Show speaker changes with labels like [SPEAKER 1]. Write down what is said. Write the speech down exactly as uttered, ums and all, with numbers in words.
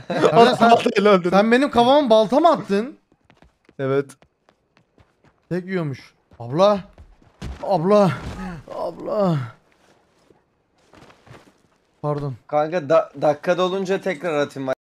[SPEAKER 1] Sercan sen,
[SPEAKER 2] Baltayla öldürdüm.
[SPEAKER 1] sen benim kafama balta mı attın?
[SPEAKER 2] Evet.
[SPEAKER 1] Tek yiyormuş. Abla. Abla. Abla. Pardon.
[SPEAKER 3] Kanka da dakika dolunca tekrar atayım.